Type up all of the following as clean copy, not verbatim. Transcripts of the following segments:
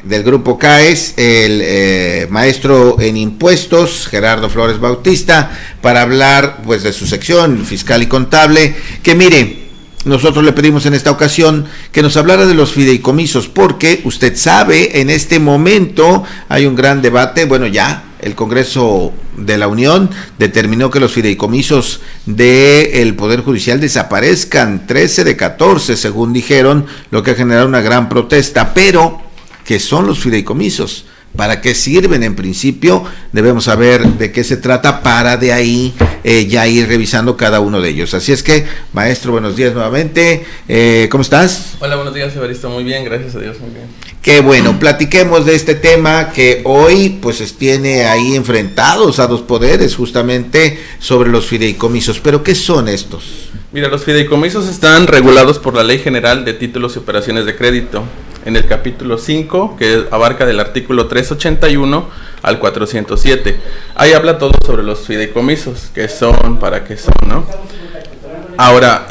del Grupo CAES, el maestro en impuestos, Gerardo Flores Bautista, para hablar pues de su sección fiscal y contable, que mire, nosotros le pedimos en esta ocasión que nos hablara de los fideicomisos, porque usted sabe, en este momento hay un gran debate. Bueno, ya el Congreso de la Unión determinó que los fideicomisos del Poder Judicial desaparezcan, 13 de 14, según dijeron, lo que ha generado una gran protesta. Pero, ¿qué son los fideicomisos? ¿Para qué sirven? En principio debemos saber de qué se trata para de ahí ya ir revisando cada uno de ellos. Así es que, maestro, buenos días nuevamente. ¿Cómo estás? Hola, buenos días, Evaristo. Muy bien, gracias a Dios, muy bien. Qué bueno, platiquemos de este tema que hoy pues tiene ahí enfrentados a dos poderes, justamente sobre los fideicomisos. ¿Pero qué son estos? Mira, los fideicomisos están regulados por la Ley General de Títulos y Operaciones de Crédito, en el capítulo 5, que abarca del artículo 381 al 407. Ahí habla todo sobre los fideicomisos, qué son, para qué son, ¿no? Ahora,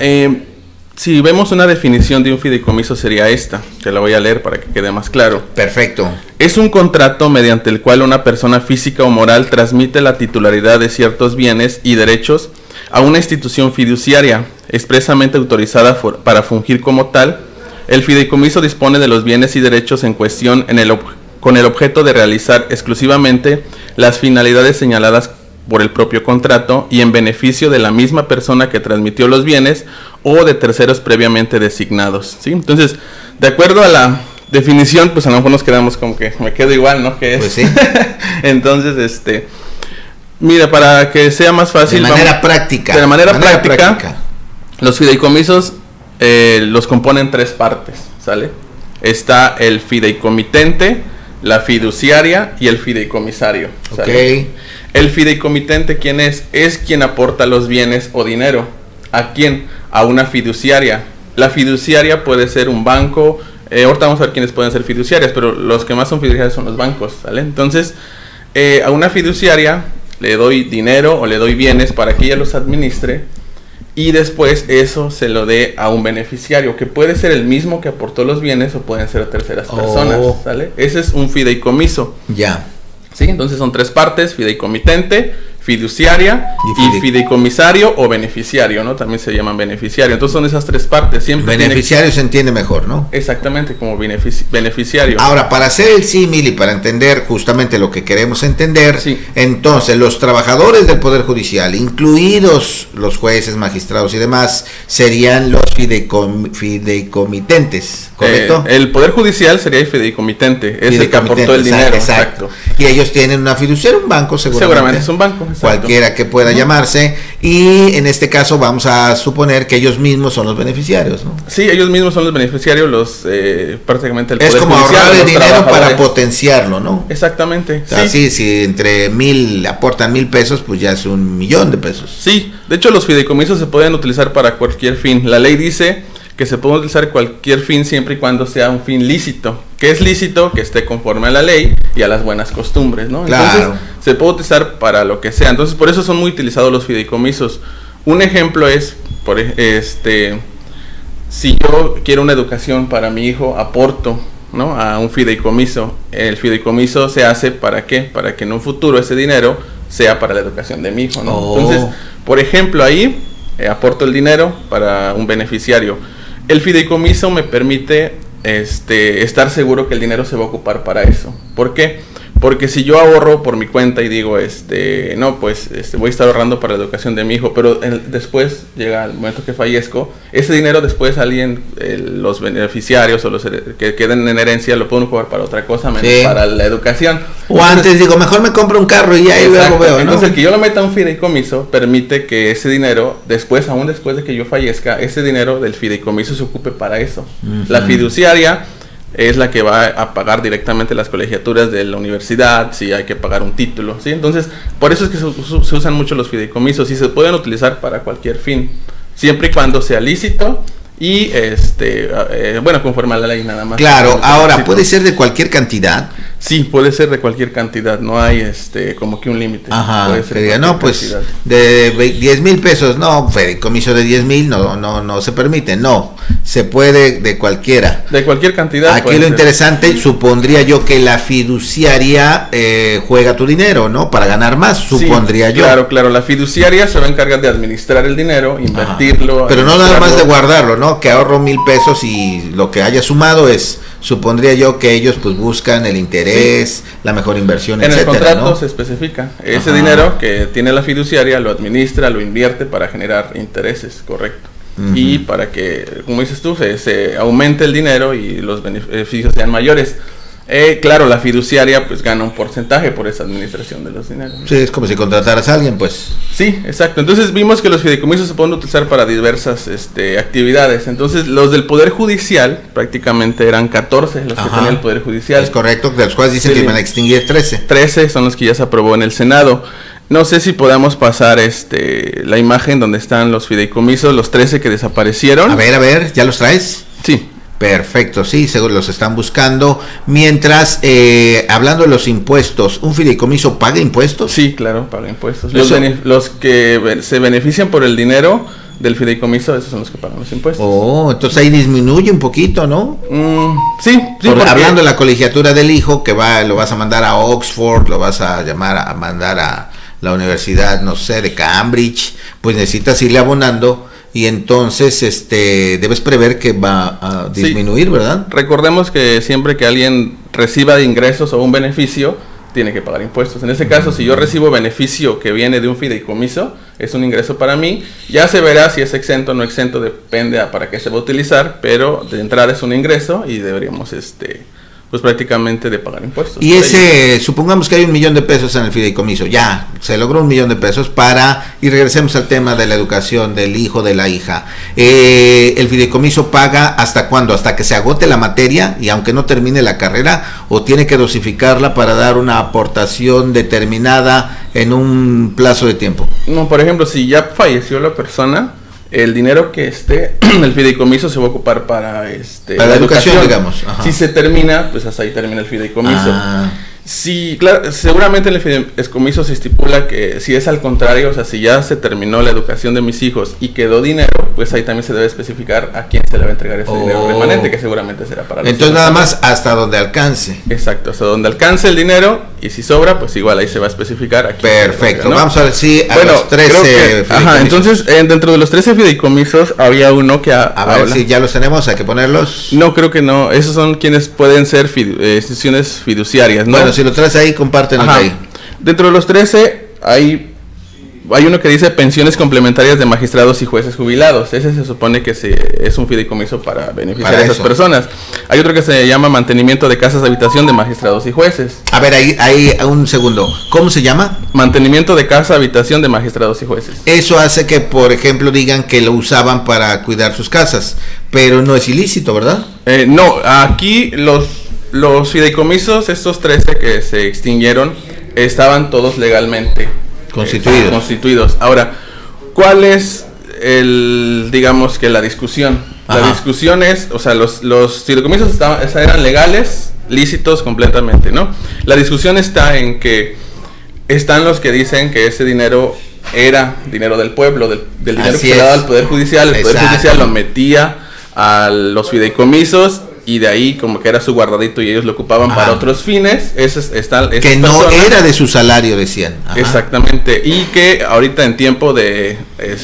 si vemos una definición de un fideicomiso sería esta, que la voy a leer para que quede más claro. Perfecto. Es un contrato mediante el cual una persona física o moral transmite la titularidad de ciertos bienes y derechos a una institución fiduciaria, expresamente autorizada para fungir como tal. El fideicomiso dispone de los bienes y derechos en cuestión con el objeto de realizar exclusivamente las finalidades señaladas por el propio contrato y en beneficio de la misma persona que transmitió los bienes o de terceros previamente designados, ¿sí? Entonces, de acuerdo a la definición, pues a lo mejor nos quedamos como que me quedo igual, ¿no? ¿Qué es? Pues sí. Entonces, mira, para que sea más fácil. De manera práctica. De manera práctica, los fideicomisos los componen tres partes, ¿sale? Está el fideicomitente, la fiduciaria y el fideicomisario, ¿sale? Ok. El fideicomitente, ¿quién es? Es quien aporta los bienes o dinero. ¿A quién? A una fiduciaria. La fiduciaria puede ser un banco. Ahorita vamos a ver quiénes pueden ser fiduciarias, pero los que más son fiduciarias son los bancos, ¿sale? Entonces, a una fiduciaria le doy dinero o le doy bienes para que ella los administre y después eso se lo dé a un beneficiario, que puede ser el mismo que aportó los bienes o pueden ser terceras personas, ¿sale? Ese es un fideicomiso. Ya. Sí, entonces son tres partes: fideicomitente, fiduciaria y fideicomisario o beneficiario, ¿no? También se llaman beneficiario. Entonces son esas tres partes. Siempre beneficiario se entiende mejor, ¿no? Exactamente, como beneficiario. Ahora, para hacer el símil y para entender justamente lo que queremos entender, sí. Entonces los trabajadores del Poder Judicial, incluidos los jueces, magistrados y demás, serían los fideicomitentes, ¿correcto? El Poder Judicial sería el fideicomitente, es el que aportó el dinero. Exacto. Y ellos tienen una fiduciaria, un banco seguramente es un banco. Exacto. Cualquiera que pueda llamarse, y en este caso vamos a suponer que ellos mismos son los beneficiarios, ¿no? Sí, ellos mismos son los beneficiarios, prácticamente el Poder Judicial. Es como ahorrar el dinero para potenciarlo, ¿no? Exactamente. O sea, sí, si entre 1,000 aportan 1,000 pesos, pues ya es 1,000,000 de pesos. Sí, de hecho los fideicomisos se pueden utilizar para cualquier fin. La ley dice que se puede utilizar cualquier fin siempre y cuando sea un fin lícito. ¿Qué es lícito? Que esté conforme a la ley y a las buenas costumbres, ¿no? Claro. Entonces, se puede utilizar para lo que sea. Entonces, por eso son muy utilizados los fideicomisos. Un ejemplo es, si yo quiero una educación para mi hijo, aporto, ¿no?, a un fideicomiso. El fideicomiso se hace ¿para qué? Para que en un futuro ese dinero sea para la educación de mi hijo, ¿no? Entonces, por ejemplo, ahí aporto el dinero para un beneficiario. El fideicomiso me permite estar seguro que el dinero se va a ocupar para eso. ¿Por qué? Porque si yo ahorro por mi cuenta y digo, no, pues voy a estar ahorrando para la educación de mi hijo, pero después llega el momento que fallezco, ese dinero después alguien, los beneficiarios o los que queden en herencia, lo pueden ocupar para otra cosa menos para la educación. O antes digo, mejor me compro un carro y ahí luego veo, ¿no? Entonces el que yo lo meta a un fideicomiso permite que ese dinero, aún después de que yo fallezca, ese dinero del fideicomiso se ocupe para eso. La fiduciaria es la que va a pagar directamente las colegiaturas de la universidad, si hay que pagar un título, ¿sí? Entonces, por eso es que se usan mucho los fideicomisos y se pueden utilizar para cualquier fin, siempre y cuando sea lícito y, conforme a la ley nada más. Claro, ahora, ¿puede ser de cualquier cantidad? Sí, puede ser de cualquier cantidad, no hay como que un límite. Ajá, puede ser que diga, no, pues cantidad. de 10,000 pesos, no, fideicomiso de 10,000 no se permite, no, se puede de cualquiera. De cualquier cantidad. Aquí lo interesante, supondría yo que la fiduciaria juega tu dinero, ¿no? Para ganar más, supondría yo. Claro, la fiduciaria se va a encargar de administrar el dinero, invertirlo. Pero no nada más de guardarlo, ¿no? Que ahorro 1,000 pesos y lo que haya sumado es, supondría yo que ellos pues buscan el interés, la mejor inversión, en etcétera, el contrato, ¿no? se especifica ese dinero que tiene la fiduciaria, lo administra, lo invierte para generar intereses, correcto. Y para que, como dices tú, se aumente el dinero y los beneficios sean mayores. Claro, la fiduciaria pues gana un porcentaje por esa administración de los dineros. Sí, es como si contrataras a alguien, pues. Sí, exacto. Entonces vimos que los fideicomisos se pueden utilizar para diversas actividades. Entonces los del Poder Judicial prácticamente eran 14 los que tenía el Poder Judicial. Es correcto, de los cuales dicen que iban a extinguir 13. 13 son los que ya se aprobó en el Senado. No sé si podamos pasar la imagen donde están los fideicomisos, los 13 que desaparecieron. A ver, ¿ya los traes? Sí. Perfecto, sí, seguro los están buscando. Mientras, hablando de los impuestos, ¿un fideicomiso paga impuestos? Sí, claro, paga impuestos. Los que se benefician por el dinero del fideicomiso, esos son los que pagan los impuestos. Oh, entonces ahí disminuye un poquito, ¿no? Sí, hablando de la colegiatura del hijo, que lo vas a mandar a Oxford, lo vas a mandar a la universidad, no sé, de Cambridge, pues necesitas irle abonando. Y entonces debes prever que va a disminuir, sí, ¿verdad? Recordemos que siempre que alguien reciba ingresos o un beneficio, tiene que pagar impuestos. En este caso, si yo recibo beneficio que viene de un fideicomiso, es un ingreso para mí. Ya se verá si es exento o no exento, depende para qué se va a utilizar, pero de entrada es un ingreso y deberíamos pues prácticamente de pagar impuestos. Y supongamos que hay 1,000,000 de pesos en el fideicomiso, ya, se logró 1,000,000 de pesos y regresemos al tema de la educación del hijo, de la hija. ¿El fideicomiso paga hasta cuándo? ¿Hasta que se agote la materia y aunque no termine la carrera? ¿O tiene que dosificarla para dar una aportación determinada en un plazo de tiempo? No, por ejemplo, si ya falleció la persona, el dinero que esté en el fideicomiso se va a ocupar para la educación, digamos. Ajá. Si se termina, pues hasta ahí termina el fideicomiso. Sí, claro, seguramente en el fideicomiso se estipula que si es al contrario, o sea, si ya se terminó la educación de mis hijos y quedó dinero, pues ahí también se debe especificar a quién se le va a entregar ese dinero remanente, que seguramente será para los entonces nada más hasta donde alcance. Exacto, hasta donde alcance el dinero, y si sobra, pues igual ahí se va a especificar a quién. Perfecto, ¿no? Vamos a ver si los 13 fideicomisos. Entonces, dentro de los 13 fideicomisos había uno que a ver si ya los tenemos, hay que ponerlos. No, creo que no, esos son quienes pueden ser instituciones fiduciarias, ¿no? Bueno, si lo traes ahí, compártenos ahí. Dentro de los 13 hay uno que dice pensiones complementarias de magistrados y jueces jubilados. Ese se supone que es un fideicomiso para beneficiar a esas personas. Hay otro que se llama mantenimiento de casas de habitación de magistrados y jueces. A ver, ahí un segundo. ¿Cómo se llama? Mantenimiento de casa habitación de magistrados y jueces. Eso hace que, por ejemplo, digan que lo usaban para cuidar sus casas, pero no es ilícito, ¿verdad? No, aquí los fideicomisos, estos 13 que se extinguieron, estaban todos legalmente constituidos. Ahora, ¿cuál es digamos que la discusión? Ajá. La discusión es, o sea, los fideicomisos eran legales, lícitos completamente, ¿no? La discusión está en que están los que dicen que ese dinero era dinero del pueblo, del dinero que se daba al Poder Judicial. El Poder Judicial lo metía a los fideicomisos y de ahí como que era su guardadito y ellos lo ocupaban para otros fines. Que no era de su salario, decían. Ajá. Exactamente. Y que ahorita en tiempo de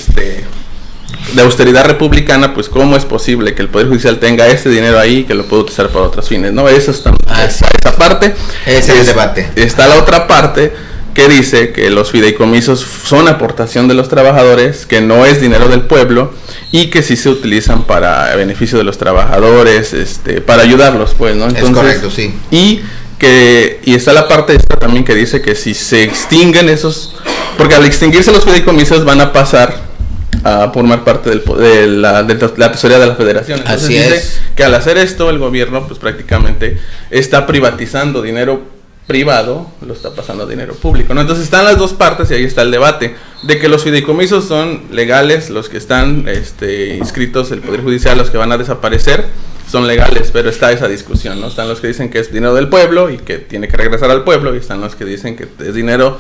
austeridad republicana, pues cómo es posible que el Poder Judicial tenga ese dinero ahí y que lo pueda utilizar para otros fines, ¿no? Eso está, esa parte. Ese es el debate. Está la otra parte que dice que los fideicomisos son aportación de los trabajadores, que no es dinero del pueblo y que sí se utilizan para beneficio de los trabajadores, para ayudarlos, pues, ¿no? Entonces, es correcto, sí. Y está la parte esta también que dice que si se extinguen esos, porque al extinguirse los fideicomisos van a pasar a formar parte de la tesorería de la Federación. Entonces así dice es. Que al hacer esto el gobierno pues prácticamente está privatizando dinero privado, lo está pasando a dinero público, ¿no? Entonces están las dos partes y ahí está el debate de que los fideicomisos son legales, los que están inscritos el Poder Judicial, los que van a desaparecer, son legales, pero está esa discusión, ¿no? Están los que dicen que es dinero del pueblo y que tiene que regresar al pueblo, y están los que dicen que es dinero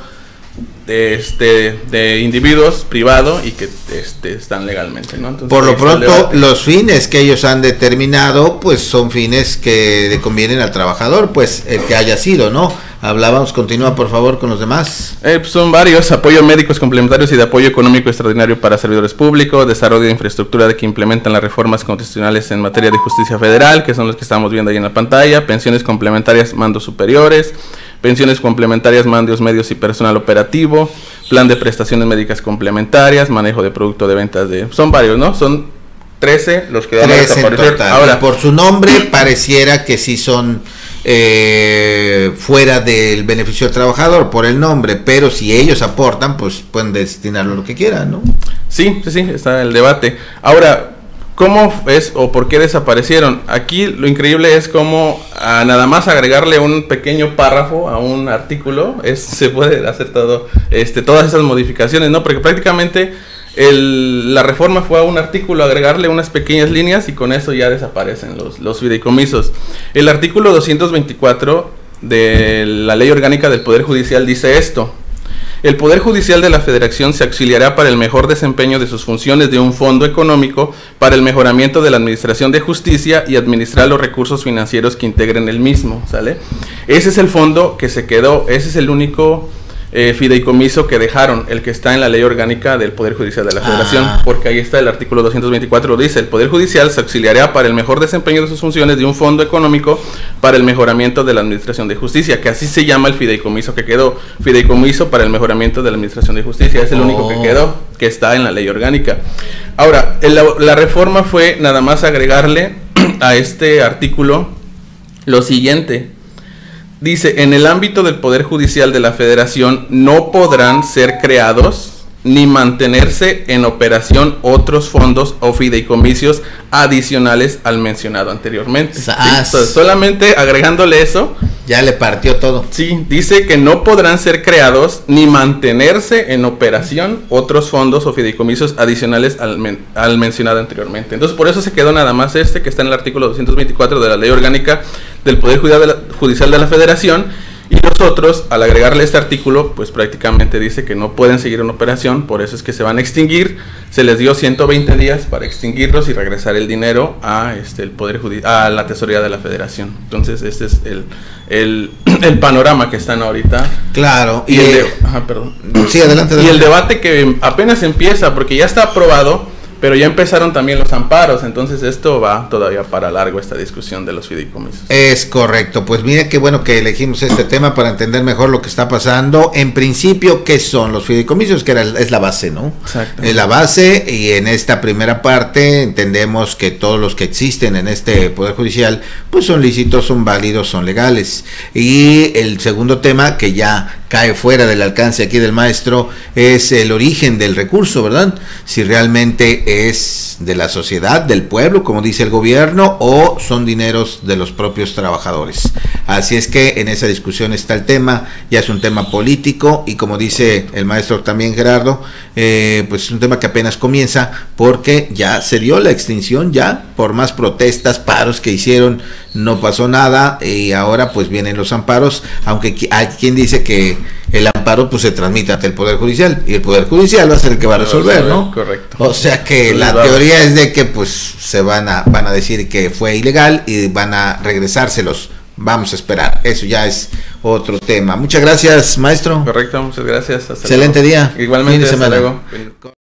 de individuos privado y que están legalmente, ¿no? Entonces, por lo pronto, los fines que ellos han determinado, pues son fines que le convienen al trabajador, pues el que haya sido, ¿no? Hablábamos, continúa por favor con los demás. Pues son varios: apoyo a médicos complementarios y de apoyo económico extraordinario para servidores públicos, desarrollo de infraestructura de que implementan las reformas constitucionales en materia de justicia federal, que son los que estamos viendo ahí en la pantalla, pensiones complementarias, mandos superiores, pensiones complementarias, mandos medios y personal operativo, plan de prestaciones médicas complementarias, manejo de producto de ventas de... Son varios, ¿no? Son 13 los que van a desaparecer. Ahora, por su nombre pareciera que sí son fuera del beneficio del trabajador, por el nombre, pero si ellos aportan, pues pueden destinarlo a lo que quieran, ¿no? Sí, está el debate. Ahora, ¿cómo es o por qué desaparecieron? Aquí lo increíble es cómo nada más agregarle un pequeño párrafo a un artículo se puede hacer todas esas modificaciones, ¿no? Porque prácticamente la reforma fue a un artículo, agregarle unas pequeñas líneas y con eso ya desaparecen los fideicomisos. El artículo 224 de la Ley Orgánica del Poder Judicial dice esto: el Poder Judicial de la Federación se auxiliará para el mejor desempeño de sus funciones de un fondo económico para el mejoramiento de la administración de justicia y administrar los recursos financieros que integren el mismo, ¿sale? Ese es el fondo que se quedó, ese es el único fideicomiso que dejaron, el que está en la Ley Orgánica del Poder Judicial de la Federación, porque ahí está el artículo 224, dice: el Poder Judicial se auxiliará para el mejor desempeño de sus funciones de un fondo económico para el mejoramiento de la administración de justicia, que así se llama el fideicomiso que quedó, fideicomiso para el mejoramiento de la administración de justicia, es el único que quedó, que está en la Ley Orgánica. Ahora, la reforma fue nada más agregarle a este artículo lo siguiente. Dice: en el ámbito del Poder Judicial de la Federación no podrán ser creados ni mantenerse en operación otros fondos o fideicomisos adicionales al mencionado anteriormente. ¿Sí? Entonces, solamente agregándole eso, ya le partió todo. Sí, dice que no podrán ser creados ni mantenerse en operación otros fondos o fideicomisos adicionales al mencionado anteriormente. Entonces, por eso se quedó nada más que está en el artículo 224 de la Ley Orgánica del Poder Judicial de la Federación. Y los otros, al agregarle este artículo, pues prácticamente dice que no pueden seguir en operación, por eso es que se van a extinguir. Se les dio 120 días para extinguirlos y regresar el dinero a el Poder a la Tesorería de la Federación. Entonces, este es el panorama que están ahorita. Claro. Y perdón. Sí, adelante. Y el debate que apenas empieza, porque ya está aprobado, pero ya empezaron también los amparos, entonces esto va todavía para largo, esta discusión de los fideicomisos. Es correcto, pues mire qué bueno que elegimos este tema para entender mejor lo que está pasando. En principio, ¿qué son los fideicomisos? Que es la base, ¿no? Exacto. Es la base, y en esta primera parte entendemos que todos los que existen en este Poder Judicial, pues son lícitos, son válidos, son legales. Y el segundo tema, que ya cae fuera del alcance aquí del maestro, es el origen del recurso, ¿verdad? Si realmente es de la sociedad, del pueblo, como dice el gobierno, o son dineros de los propios trabajadores. Así es que en esa discusión está el tema, ya es un tema político, y como dice el maestro también Gerardo, pues es un tema que apenas comienza, porque ya se dio la extinción, ya por más protestas, paros que hicieron, no pasó nada, y ahora pues vienen los amparos, aunque hay quien dice que el amparo pues se transmite ante el Poder Judicial, y el Poder Judicial va a ser el que va a resolver, ¿no? Correcto. O sea que la teoría es de que pues se van a decir que fue ilegal y van a regresárselos. Vamos a esperar, eso ya es otro tema. Muchas gracias, maestro. Correcto, muchas gracias. Excelente día. Igualmente, hasta luego.